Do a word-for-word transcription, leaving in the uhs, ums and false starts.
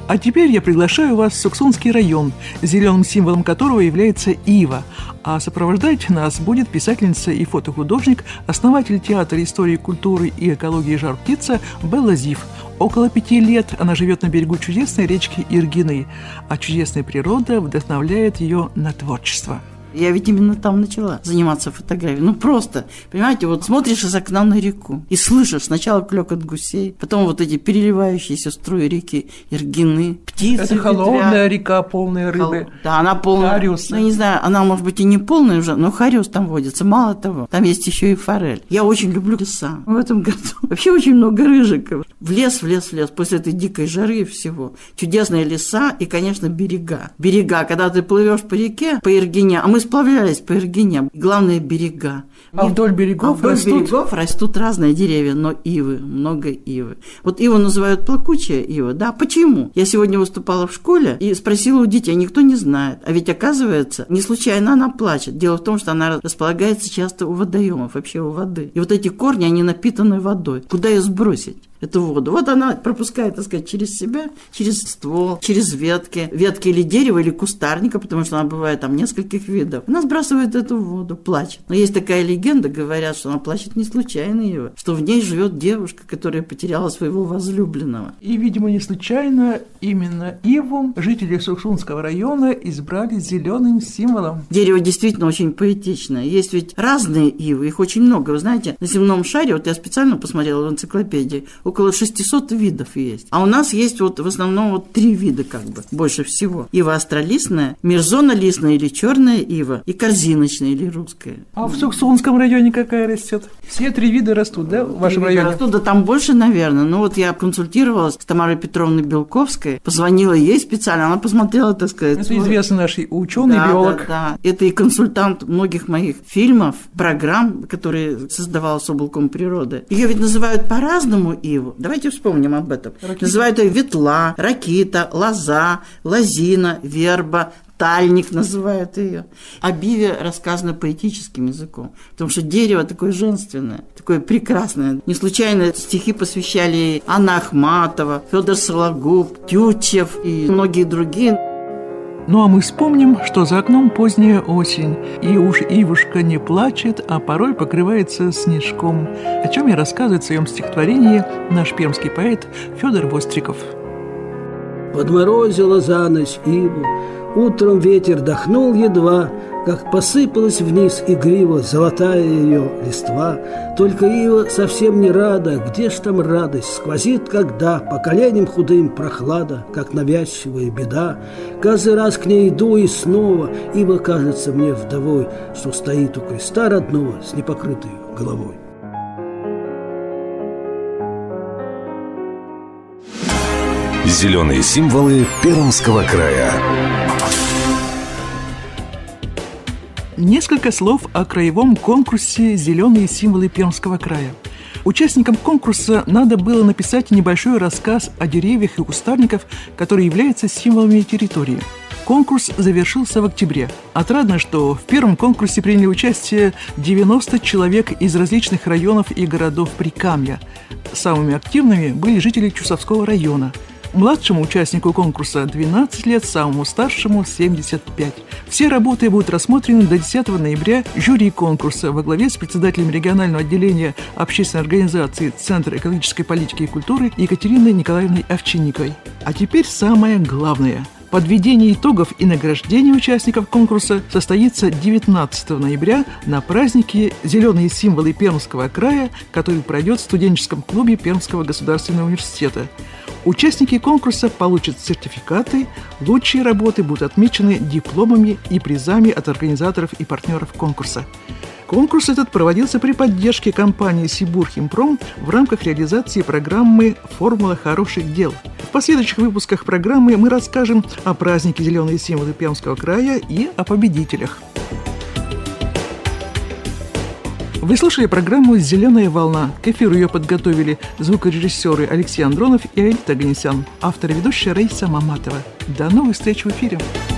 А теперь я приглашаю вас в Суксунский район, зеленым символом которого является ива. А сопровождать нас будет писательница и фотохудожник, основатель театра истории, культуры и экологии «Жар-птица» Белла Зив. Около пяти лет она живет на берегу чудесной речки Иргины, а чудесная природа вдохновляет ее на творчество. Я ведь именно там начала заниматься фотографией. Ну просто, понимаете, вот смотришь из окна на реку и слышишь сначала клёкот гусей, потом вот эти переливающиеся струи реки Иргины, птицы. Это холодная река, полная рыбы. Хол... Да, она полная. Хариуса. Ну, не знаю, она может быть и не полная уже, но хариус там водится. Мало того, там есть еще и форель. Я очень люблю леса. В этом году вообще очень много рыжиков. В лес, в лес, в лес. После этой дикой жары и всего. Чудесные леса и, конечно, берега. Берега, когда ты плывешь по реке, по Иргине, а мы сплавлялись по Иргине. Главное, берега. А вдоль берегов, а вдоль растут... берегов растут разные деревья, но ивы, много ивы. Вот иву называют плакучая ива, да? Почему? Я сегодня выступала в школе и спросила у детей, никто не знает. А ведь, оказывается, не случайно она плачет. Дело в том, что она располагается часто у водоемов, вообще у воды. И вот эти корни, они напитаны водой. Куда ее сбросить? Эту воду. Вот она пропускает, так сказать, через себя, через ствол, через ветки. Ветки или дерева, или кустарника, потому что она бывает там нескольких видов. Она сбрасывает эту воду, плачет. Но есть такая легенда, говорят, что она плачет не случайно ее, что в ней живет девушка, которая потеряла своего возлюбленного. И, видимо, не случайно именно иву жители Суксунского района избрали зеленым символом. Дерево действительно очень поэтичное. Есть ведь разные ивы, их очень много. Вы знаете, на земном шаре, вот я специально посмотрела в энциклопедии, около шестисот видов есть. А у нас есть вот в основном вот три вида как бы, больше всего. Ива остролистная, мерзонолистная или черная ива, и корзиночная или русская. А в Суксунском районе какая растет? Все три вида растут, да, в вашем районе? Растут, да там больше, наверное. Ну вот я консультировалась с Тамарой Петровной Белковской, позвонила ей специально, она посмотрела, так сказать. Это известный наш ученый, да, биолог. Да, да. Это и консультант многих моих фильмов, программ, которые создавал Соблком природы. Ее ведь называют по-разному иву. Давайте вспомним об этом. Ракита. Называют ее ветла, ракита, лоза, лозина, верба, тальник называют ее. Об иве рассказано поэтическим языком, потому что дерево такое женственное, такое прекрасное. Не случайно стихи посвящали Анна Ахматова, Федор Сологуб, Тютчев и многие другие. Ну а мы вспомним, что за окном поздняя осень, и уж ивушка не плачет, а порой покрывается снежком, о чем и рассказывает в своем стихотворении наш пермский поэт Федор Востриков. Подморозила за ночь иву, утром ветер дохнул едва, как посыпалась вниз игриво золотая ее листва. Только ива совсем не рада, где ж там радость? Сквозит, когда по коленям худым прохлада, как навязчивая беда. Каждый раз к ней иду и снова ива кажется мне вдовой, что стоит у креста родного с непокрытой головой. Зеленые символы Пермского края. Несколько слов о краевом конкурсе «Зеленые символы Пермского края». Участникам конкурса надо было написать небольшой рассказ о деревьях и кустарниках, которые являются символами территории. Конкурс завершился в октябре. Отрадно, что в первом конкурсе приняли участие девяносто человек из различных районов и городов Прикамья. Самыми активными были жители Чусовского района. Младшему участнику конкурса двенадцать лет, самому старшему семьдесят пять. Все работы будут рассмотрены до десятого ноября жюри конкурса во главе с председателем регионального отделения общественной организации Центра экологической политики и культуры Екатериной Николаевной Овчинниковой. А теперь самое главное. Подведение итогов и награждение участников конкурса состоится девятнадцатого ноября на празднике «Зеленые символы Пермского края», который пройдет в студенческом клубе Пермского государственного университета. Участники конкурса получат сертификаты, лучшие работы будут отмечены дипломами и призами от организаторов и партнеров конкурса. Конкурс этот проводился при поддержке компании «Сибурхимпром» в рамках реализации программы «Формула хороших дел». В последующих выпусках программы мы расскажем о празднике «Зеленые символы Пермского края» и о победителях. Вы слушали программу «Зеленая волна». К эфиру ее подготовили звукорежиссеры Алексей Андронов и Аэлита Ганесян. Автор и ведущая Раиса Маматова. До новых встреч в эфире.